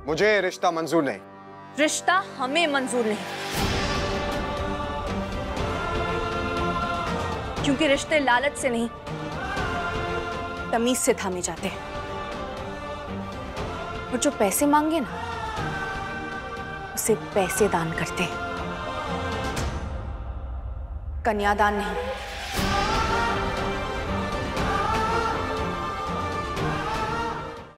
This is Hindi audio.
मुझे रिश्ता मंजूर नहीं। रिश्ता हमें मंजूर नहीं, क्योंकि रिश्ते लालच से नहीं, तमीज से थामे जाते हैं। और जो पैसे मांगे ना, उसे पैसे दान करते हैं, कन्यादान नहीं।